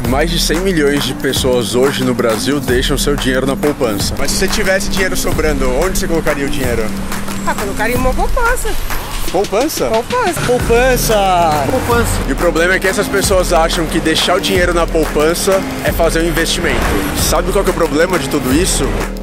Mais de 100 milhões de pessoas hoje no Brasil deixam seu dinheiro na poupança. Mas se você tivesse dinheiro sobrando, onde você colocaria o dinheiro? Colocaria em uma poupança. Poupança? Poupança. Poupança! Poupança. E o problema é que essas pessoas acham que deixar o dinheiro na poupança é fazer um investimento. Sabe qual que é o problema de tudo isso?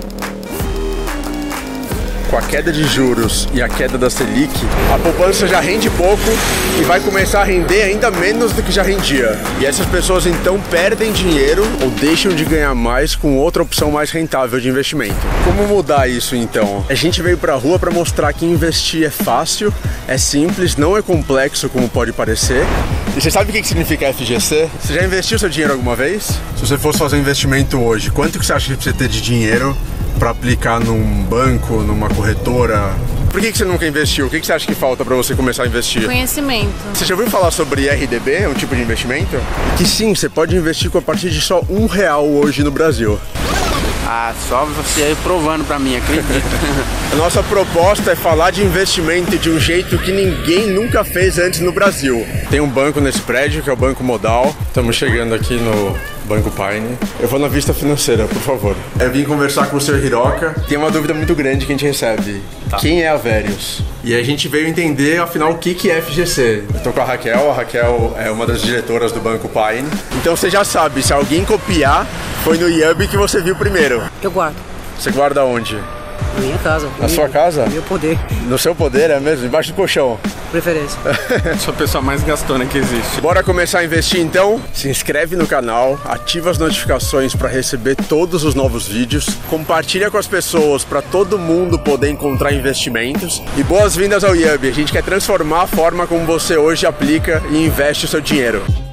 Com a queda de juros e a queda da Selic, a poupança já rende pouco e vai começar a render ainda menos do que já rendia. E essas pessoas então perdem dinheiro ou deixam de ganhar mais com outra opção mais rentável de investimento. Como mudar isso então? A gente veio pra rua para mostrar que investir é fácil, é simples, não é complexo como pode parecer. E você sabe o que significa FGC? Você já investiu seu dinheiro alguma vez? Se você fosse fazer um investimento hoje, quanto que você acha que precisa ter de dinheiro para aplicar num banco, numa corretora? Por que você nunca investiu? O que você acha que falta para você começar a investir? Conhecimento. Você já ouviu falar sobre RDB, um tipo de investimento? Que sim, você pode investir com a partir de só R$1 hoje no Brasil. Só você aí provando pra mim, acredito. A nossa proposta é falar de investimento de um jeito que ninguém nunca fez antes no Brasil. Tem um banco nesse prédio, que é o Banco Modal. Estamos chegando aqui no Banco Pine. Eu vou na vista financeira, por favor. Eu vim conversar com o Sr. Hiroka. Tem uma dúvida muito grande que a gente recebe. Quem é a Verius? E a gente veio entender, afinal, o que é FGC. Eu tô com a Raquel é uma das diretoras do Banco Pine. Então você já sabe, se alguém copiar, foi no Yubi que você viu primeiro. Eu guardo. Você guarda onde? Na minha casa. Na sua casa? No meu poder. No seu poder, é mesmo? Embaixo do colchão? Preferência. Sou a pessoa mais gastona que existe. Bora começar a investir então? Se inscreve no canal, ativa as notificações para receber todos os novos vídeos, compartilha com as pessoas para todo mundo poder encontrar investimentos e boas-vindas ao Yubi. A gente quer transformar a forma como você hoje aplica e investe o seu dinheiro.